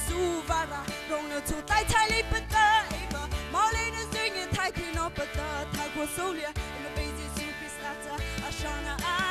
苏瓦拉，容了出代彩礼不得一个，毛利的水源太平诺不得，泰国狩猎，一个北极苏比斯拉特，阿沙那阿。